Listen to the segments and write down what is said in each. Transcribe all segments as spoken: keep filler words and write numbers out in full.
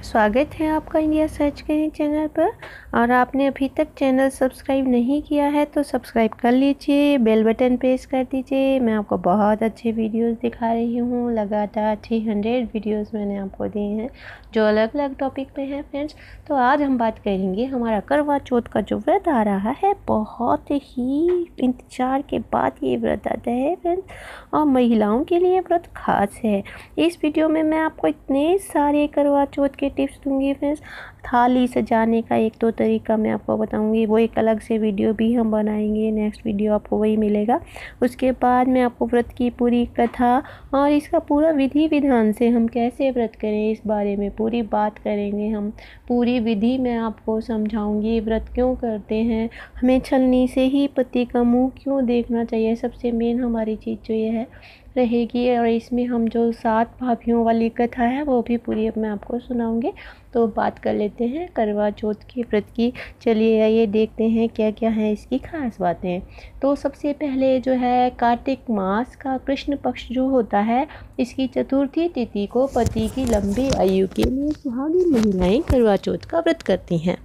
स्वागत है आपका इंडिया सर्च करें चैनल पर। और आपने अभी तक चैनल सब्सक्राइब नहीं किया है तो सब्सक्राइब कर लीजिए, बेल बटन प्रेस कर दीजिए। मैं आपको बहुत अच्छे वीडियोस दिखा रही हूँ। लगातार तीन सौ वीडियोस मैंने आपको दिए हैं जो अलग अलग टॉपिक पे हैं फ्रेंड्स। तो आज हम बात करेंगे हमारा करवा चौथ का जो व्रत आ रहा है, बहुत ही इंतजार के बाद ये व्रत आता है फ्रेंड्स, और महिलाओं के लिए व्रत खास है। इस वीडियो में मैं आपको इतने सारे करवा चौथ के टिप्स दूंगी फ्रेंड्स। थाली सजाने का एक दो तरीका मैं आपको बताऊंगी, वो एक अलग से वीडियो भी हम बनाएंगे। नेक्स्ट वीडियो आपको वही मिलेगा। उसके बाद मैं आपको व्रत की पूरी कथा और इसका पूरा विधि विधान से हम कैसे व्रत करें इस बारे में पूरी बात करेंगे। हम पूरी विधि मैं आपको समझाऊंगी। व्रत क्यों करते हैं, हमें छलनी से ही पति का मुँह क्यों देखना चाहिए, सबसे मेन हमारी चीज़ जो ये है रहेगी। और इसमें हम जो सात भाभियों वाली कथा है वो भी पूरी मैं आपको सुनाऊंगी। तो बात कर लेते हैं करवा चौथ के व्रत की। चलिए आइए देखते हैं क्या क्या है इसकी खास बातें। तो सबसे पहले जो है कार्तिक मास का कृष्ण पक्ष जो होता है, इसकी चतुर्थी तिथि को पति की लंबी आयु के लिए सुहागिन महिलाएं करवा चौथ का व्रत करती हैं।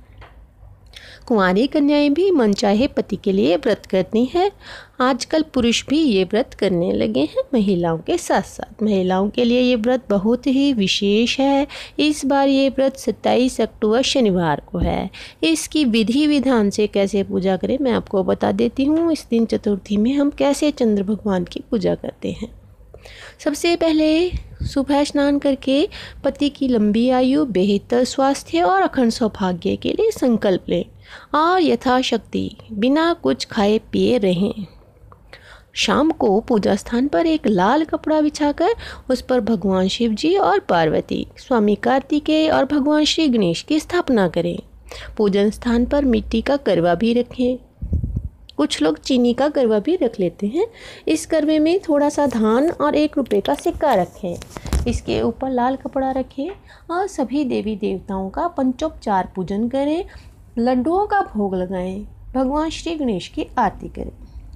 कुंवारी कन्याएं भी मनचाहे पति के लिए व्रत करती हैं। आजकल पुरुष भी ये व्रत करने लगे हैं महिलाओं के साथ साथ। महिलाओं के लिए ये व्रत बहुत ही विशेष है। इस बार ये व्रत सत्ताईस अक्टूबर शनिवार को है। इसकी विधि विधान से कैसे पूजा करें मैं आपको बता देती हूँ। इस दिन चतुर्थी में हम कैसे चंद्र भगवान की पूजा करते हैं। सबसे पहले सुबह स्नान करके पति की लंबी आयु, बेहतर स्वास्थ्य और अखंड सौभाग्य के लिए संकल्प लें और यथाशक्ति बिना कुछ खाए पिए रहें। शाम को पूजा स्थान पर एक लाल कपड़ा बिछाकर उस पर भगवान शिव जी और पार्वती, स्वामी कार्तिकेय और भगवान श्री गणेश की स्थापना करें। पूजन स्थान पर मिट्टी का करवा भी रखें। कुछ लोग चीनी का करवा भी रख लेते हैं। इस करवे में थोड़ा सा धान और एक रुपए का सिक्का रखें। इसके ऊपर लाल कपड़ा रखें और सभी देवी देवताओं का पंचोपचार पूजन करें। लड्डुओं का भोग लगाएं। भगवान श्री गणेश की आरती करें।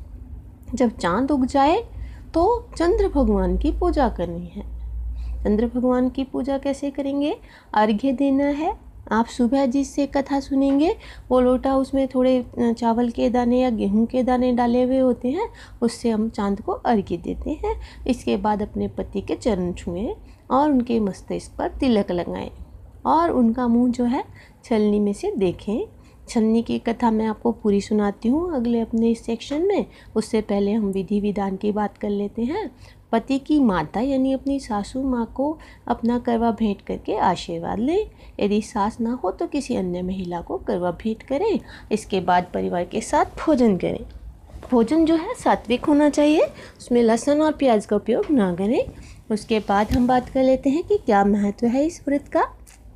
जब चांद उग जाए तो चंद्र भगवान की पूजा करनी है। चंद्र भगवान की पूजा कैसे करेंगे? अर्घ्य देना है। आप सुबह जिससे कथा सुनेंगे वो लोटा, उसमें थोड़े चावल के दाने या गेहूं के दाने डाले हुए होते हैं, उससे हम चांद को अर्घ्य देते हैं। इसके बाद अपने पति के चरण छुएं और उनके मस्तिष्क पर तिलक लगाएं और उनका मुंह जो है छलनी में से देखें। छलनी की कथा मैं आपको पूरी सुनाती हूँ अगले अपने इस सेक्शन में। उससे पहले हम विधि विधान की बात कर लेते हैं। पति की माता यानी अपनी सासू माँ को अपना करवा भेंट करके आशीर्वाद लें। यदि सास ना हो तो किसी अन्य महिला को करवा भेंट करें। इसके बाद परिवार के साथ भोजन करें। भोजन जो है सात्विक होना चाहिए, उसमें लहसुन और प्याज का उपयोग ना करें। उसके बाद हम बात कर लेते हैं कि क्या महत्व है इस व्रत का।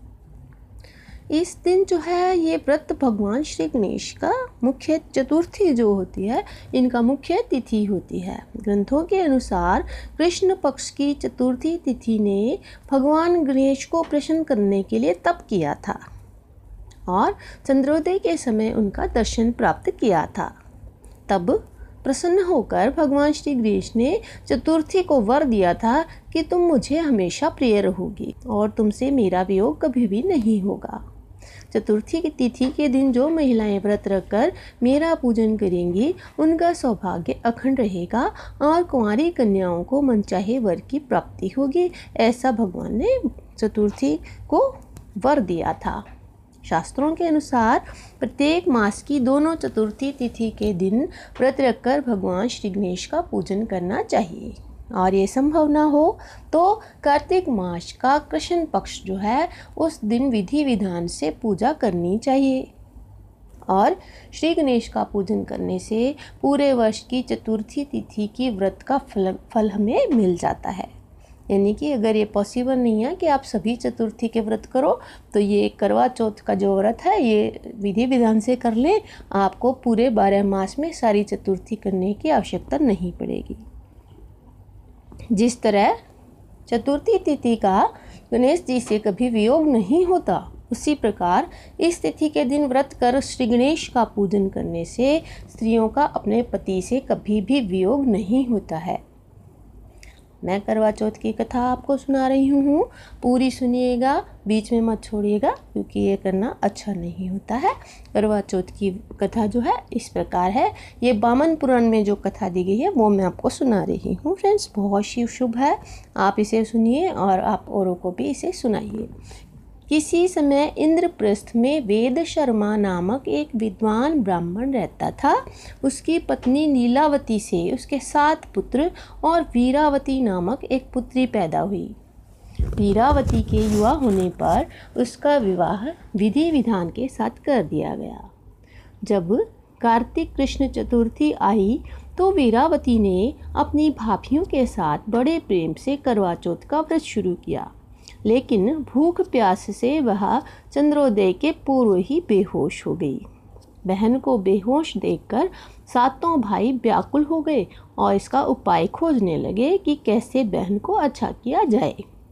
इस दिन जो है ये व्रत भगवान श्री गणेश का मुख्य चतुर्थी जो होती है, इनका मुख्य तिथि होती है। ग्रंथों के अनुसार कृष्ण पक्ष की चतुर्थी तिथि ने भगवान गणेश को प्रसन्न करने के लिए तप किया था और चंद्रोदय के समय उनका दर्शन प्राप्त किया था। तब प्रसन्न होकर भगवान श्री गणेश ने चतुर्थी को वर दिया था कि तुम मुझे हमेशा प्रिय रहोगी और तुमसे मेरा वियोग कभी भी नहीं होगा। चतुर्थी की तिथि के दिन जो महिलाएं व्रत रखकर मेरा पूजन करेंगी उनका सौभाग्य अखंड रहेगा और कुंवारी कन्याओं को मनचाहे वर की प्राप्ति होगी। ऐसा भगवान ने चतुर्थी को वर दिया था। शास्त्रों के अनुसार प्रत्येक मास की दोनों चतुर्थी तिथि के दिन व्रत रखकर भगवान श्री गणेश का पूजन करना चाहिए। और ये संभव ना हो तो कार्तिक मास का कृष्ण पक्ष जो है उस दिन विधि विधान से पूजा करनी चाहिए। और श्री गणेश का पूजन करने से पूरे वर्ष की चतुर्थी तिथि की व्रत का फल फल हमें मिल जाता है। यानी कि अगर ये पॉसिबल नहीं है कि आप सभी चतुर्थी के व्रत करो तो ये करवा चौथ का जो व्रत है ये विधि विधान से कर लें। आपको पूरे बारह मास में सारी चतुर्थी करने की आवश्यकता नहीं पड़ेगी। जिस तरह चतुर्थी तिथि का गणेश जी से कभी वियोग नहीं होता, उसी प्रकार इस तिथि के दिन व्रत कर श्री गणेश का पूजन करने से स्त्रियों का अपने पति से कभी भी वियोग नहीं होता है। मैं करवा चौथ की कथा आपको सुना रही हूँ, पूरी सुनिएगा, बीच में मत छोड़िएगा क्योंकि ये करना अच्छा नहीं होता है। करवा चौथ की कथा जो है इस प्रकार है। ये वामन पुराण में जो कथा दी गई है वो मैं आपको सुना रही हूँ फ्रेंड्स। बहुत ही शुभ है, आप इसे सुनिए और आप औरों को भी इसे सुनाइए। किसी समय इंद्रप्रस्थ में वेद शर्मा नामक एक विद्वान ब्राह्मण रहता था। उसकी पत्नी नीलावती से उसके सात पुत्र और वीरावती नामक एक पुत्री पैदा हुई। वीरावती के युवा होने पर उसका विवाह विधि विधान के साथ कर दिया गया। जब कार्तिक कृष्ण चतुर्थी आई तो वीरावती ने अपनी भाभियों के साथ बड़े प्रेम से करवा चौथ का व्रत शुरू किया, लेकिन भूख प्यास से वह चंद्रोदय के पूर्व ही बेहोश हो गई। बहन को बेहोश देखकर सातों भाई व्याकुल हो गए और इसका उपाय खोजने लगे कि कैसे बहन को अच्छा किया जाए।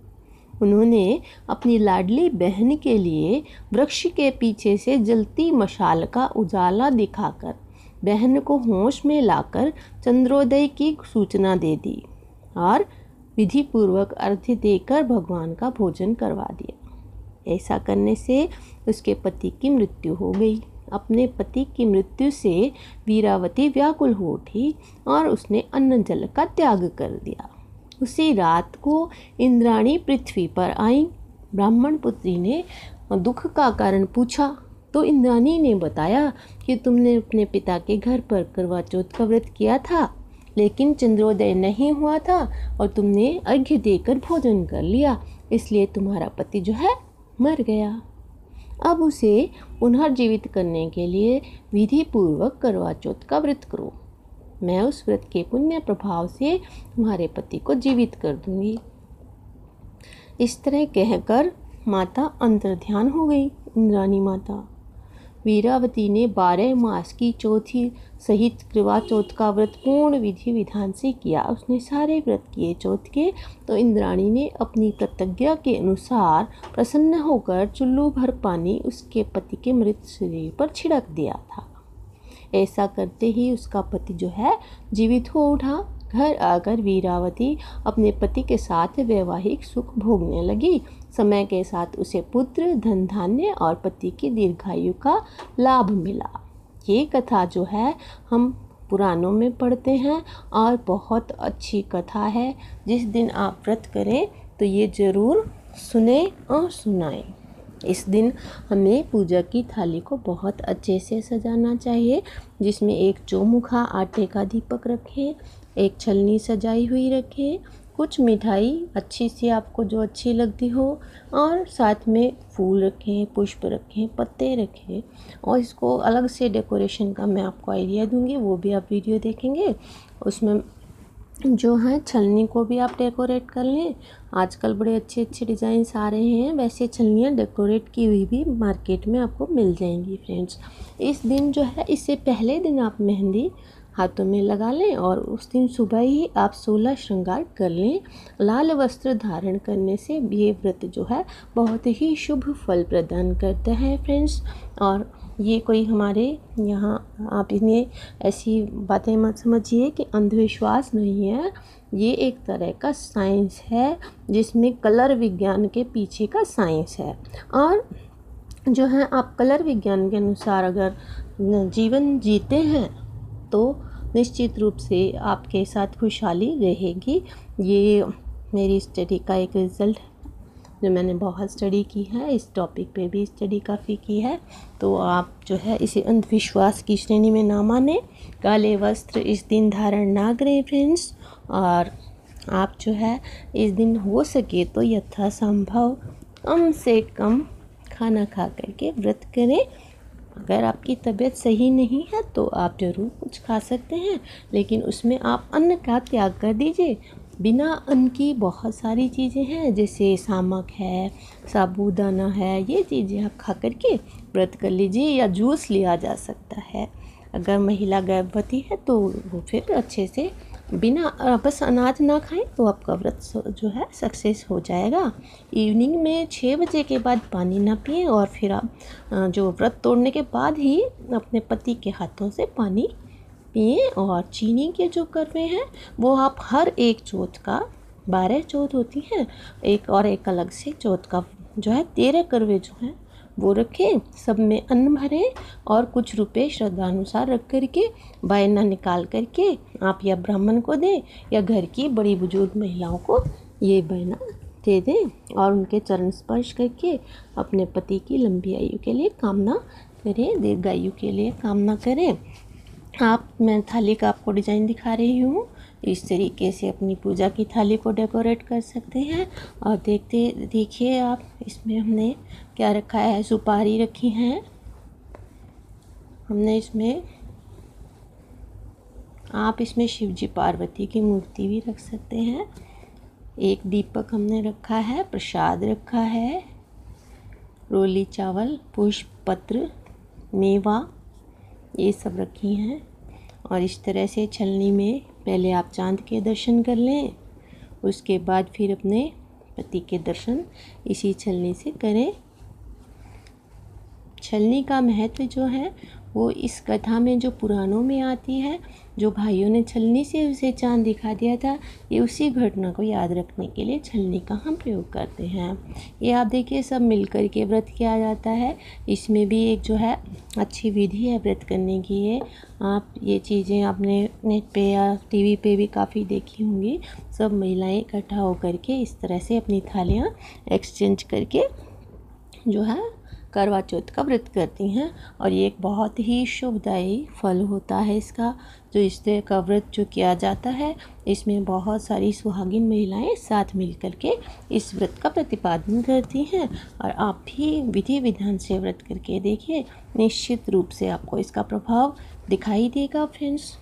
उन्होंने अपनी लाडली बहन के लिए वृक्ष के पीछे से जलती मशाल का उजाला दिखाकर बहन को होश में लाकर चंद्रोदय की सूचना दे दी और विधि पूर्वक अर्घ्य देकर भगवान का भोजन करवा दिया। ऐसा करने से उसके पति की मृत्यु हो गई। अपने पति की मृत्यु से वीरावती व्याकुल हो उठी और उसने अन्न जल का त्याग कर दिया। उसी रात को इंद्राणी पृथ्वी पर आई। ब्राह्मण पुत्री ने दुख का कारण पूछा तो इंद्राणी ने बताया कि तुमने अपने पिता के घर पर करवा चौथ का व्रत किया था, लेकिन चंद्रोदय नहीं हुआ था और तुमने अर्घ्य देकर भोजन कर लिया, इसलिए तुम्हारा पति जो है मर गया। अब उसे पुनर्जीवित करने के लिए विधि पूर्वक करवा चौथ का व्रत करो। मैं उस व्रत के पुण्य प्रभाव से तुम्हारे पति को जीवित कर दूंगी। इस तरह कहकर माता अंतर्ध्यान हो गई। इंद्राणी माता वीरावती ने बारह मास की चौथी सहित करवा चौथ का व्रत पूर्ण विधि विधान से किया। उसने सारे व्रत किए चौथ के। तो इंद्राणी ने अपनी प्रतिज्ञा के अनुसार प्रसन्न होकर चुल्लू भर पानी उसके पति के मृत शरीर पर छिड़क दिया था। ऐसा करते ही उसका पति जो है जीवित हो उठा। घर आकर वीरावती अपने पति के साथ वैवाहिक सुख भोगने लगी। समय के साथ उसे पुत्र, धन धान्य और पति की दीर्घायु का लाभ मिला। ये कथा जो है हम पुराणों में पढ़ते हैं और बहुत अच्छी कथा है। जिस दिन आप व्रत करें तो ये ज़रूर सुने और सुनाएं। इस दिन हमें पूजा की थाली को बहुत अच्छे से सजाना चाहिए, जिसमें एक चौमुखा आटे का दीपक रखें, एक छलनी सजाई हुई रखें, कुछ मिठाई अच्छी सी आपको जो अच्छी लगती हो और साथ में फूल रखें, पुष्प रखें, पत्ते रखें। और इसको अलग से डेकोरेशन का मैं आपको आइडिया दूंगी, वो भी आप वीडियो देखेंगे। उसमें जो है छलनी को भी आप डेकोरेट कर लें। आजकल बड़े अच्छे अच्छे डिज़ाइंस आ रहे हैं, वैसे छलनियाँ डेकोरेट की हुई भी मार्केट में आपको मिल जाएंगी फ्रेंड्स। इस दिन जो है, इससे पहले दिन आप मेहंदी हाथों में लगा लें और उस दिन सुबह ही आप सोलह श्रृंगार कर लें। लाल वस्त्र धारण करने से ये व्रत जो है बहुत ही शुभ फल प्रदान करता है फ्रेंड्स। और ये कोई हमारे यहाँ आप इन्हें ऐसी बातें मत समझिए कि अंधविश्वास नहीं है। ये एक तरह का साइंस है, जिसमें कलर विज्ञान के पीछे का साइंस है। और जो है आप कलर विज्ञान के अनुसार अगर जीवन जीते हैं तो निश्चित रूप से आपके साथ खुशहाली रहेगी। ये मेरी स्टडी का एक रिज़ल्ट है, जो मैंने बहुत स्टडी की है, इस टॉपिक पे भी स्टडी काफ़ी की है। तो आप जो है इसे अंधविश्वास की श्रेणी में ना माने। काले वस्त्र इस दिन धारण ना करें फ्रेंड्स। और आप जो है इस दिन हो सके तो यथासंभव कम से कम खाना खा करके व्रत करें। अगर आपकी तबीयत सही नहीं है तो आप ज़रूर कुछ खा सकते हैं, लेकिन उसमें आप अन्न का त्याग कर दीजिए। बिना अन्न की बहुत सारी चीज़ें हैं, जैसे सामक है, साबूदाना है, ये चीज़ें आप खा करके व्रत कर लीजिए। या जूस लिया जा सकता है। अगर महिला गर्भवती है तो वो फिर अच्छे से बिना बस अनाज ना खाएं तो आपका व्रत जो है सक्सेस हो जाएगा। इवनिंग में छः बजे के बाद पानी ना पिएं और फिर आप जो व्रत तोड़ने के बाद ही अपने पति के हाथों से पानी पिएं। और चीनी के जो करवे हैं वो आप हर एक चौथ का बारह चौथ होती हैं, एक और एक अलग से चौथ का जो है तेरह करवे जो हैं वो रखें, सब में अन्न भरें और कुछ रुपए श्रद्धानुसार रख करके बायना निकाल करके आप या ब्राह्मण को दें या घर की बड़ी बुजुर्ग महिलाओं को ये बायना दे दें और उनके चरण स्पर्श करके अपने पति की लंबी आयु के लिए कामना करें, दीर्घायु के लिए कामना करें। आप मैं थाली का आपको डिज़ाइन दिखा रही हूँ। इस तरीके से अपनी पूजा की थाली को डेकोरेट कर सकते हैं। और देखते देखिए आप, इसमें हमने क्या रखा है, सुपारी रखी है हमने इसमें। आप इसमें शिव जी पार्वती की मूर्ति भी रख सकते हैं। एक दीपक हमने रखा है, प्रसाद रखा है, रोली चावल, पुष्प पत्र, मेवा, ये सब रखी हैं। और इस तरह से छलनी में पहले आप चांद के दर्शन कर लें, उसके बाद फिर अपने पति के दर्शन इसी छलनी से करें। छलनी का महत्व जो है वो इस कथा में जो पुराणों में आती है, जो भाइयों ने छलनी से उसे चांद दिखा दिया था, ये उसी घटना को याद रखने के लिए छलनी का हम प्रयोग करते हैं। ये आप देखिए सब मिलकर के व्रत किया जाता है। इसमें भी एक जो है अच्छी विधि है व्रत करने की। ये आप ये चीज़ें आपने नेट पे या टीवी पे भी काफ़ी देखी होंगी। सब महिलाएं इकट्ठा होकर के इस तरह से अपनी थालियाँ एक्सचेंज करके जो है करवा चौथ का व्रत करती हैं। और ये एक बहुत ही शुभदायी फल होता है इसका, जो इस तरह का व्रत जो किया जाता है, इसमें बहुत सारी सुहागिन महिलाएं साथ मिलकर के इस व्रत का प्रतिपादन करती हैं। और आप भी विधि विधान से व्रत करके देखिए, निश्चित रूप से आपको इसका प्रभाव दिखाई देगा फ्रेंड्स।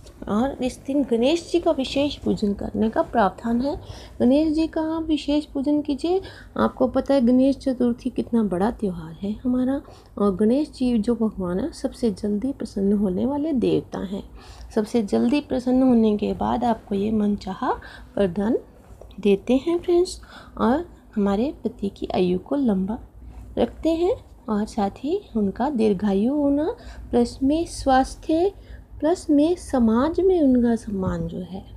और इस दिन गणेश जी का विशेष पूजन करने का प्रावधान है। गणेश जी का आप विशेष पूजन कीजिए। आपको पता है गणेश चतुर्थी कितना बड़ा त्यौहार है हमारा, और गणेश जी जो भगवान है सबसे जल्दी प्रसन्न होने वाले देवता हैं। सबसे जल्दी प्रसन्न होने के बाद आपको ये मनचाहा वरदान देते हैं फ्रेंड्स, और हमारे पति की आयु को लंबा रखते हैं और साथ ही उनका दीर्घायु होना, प्लस में स्वास्थ्य, प्लस में समाज में उनका सम्मान जो है,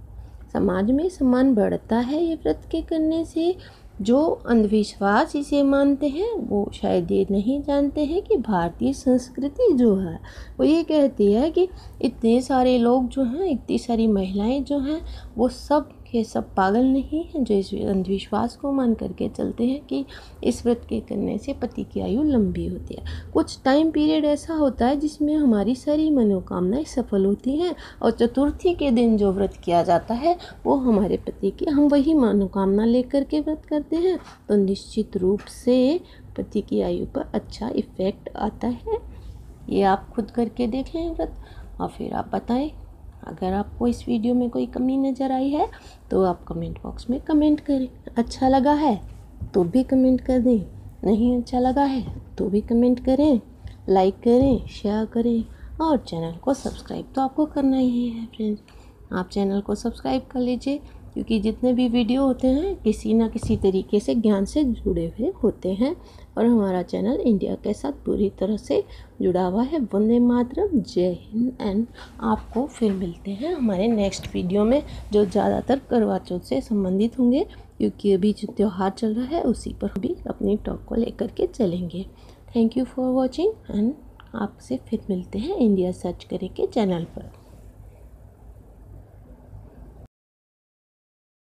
समाज में सम्मान बढ़ता है ये व्रत के करने से। जो अंधविश्वास इसे मानते हैं वो शायद ये नहीं जानते हैं कि भारतीय संस्कृति जो है वो ये कहती है कि इतने सारे लोग जो हैं, इतनी सारी महिलाएं जो हैं, वो सब के सब पागल नहीं हैं जो इस अंधविश्वास को मान करके चलते हैं कि इस व्रत के करने से पति की आयु लंबी होती है। कुछ टाइम पीरियड ऐसा होता है जिसमें हमारी सारी मनोकामनाएं सफल होती हैं, और चतुर्थी के दिन जो व्रत किया जाता है वो हमारे पति की, हम वही मनोकामना लेकर के व्रत करते हैं, तो निश्चित रूप से पति की आयु पर अच्छा इफेक्ट आता है। ये आप खुद करके देख लें व्रत, और फिर आप बताएं। अगर आपको इस वीडियो में कोई कमी नज़र आई है तो आप कमेंट बॉक्स में कमेंट करें। अच्छा लगा है तो भी कमेंट कर दें, नहीं अच्छा लगा है तो भी कमेंट करें, लाइक करें, शेयर करें, और चैनल को सब्सक्राइब तो आपको करना ही है फ्रेंड्स। आप चैनल को सब्सक्राइब कर लीजिए, क्योंकि जितने भी वीडियो होते हैं किसी ना किसी तरीके से ज्ञान से जुड़े हुए होते हैं, और हमारा चैनल इंडिया के साथ पूरी तरह से जुड़ा हुआ है। वंदे मातरम, जय हिंद। एंड आपको फिर मिलते हैं हमारे नेक्स्ट वीडियो में, जो ज़्यादातर करवा चौथ से संबंधित होंगे, क्योंकि अभी जो त्यौहार चल रहा है उसी पर भी अपनी टॉक को लेकर के चलेंगे। Thank you for watching, and आपसे फिर मिलते हैं इंडिया सर्च करके चैनल पर।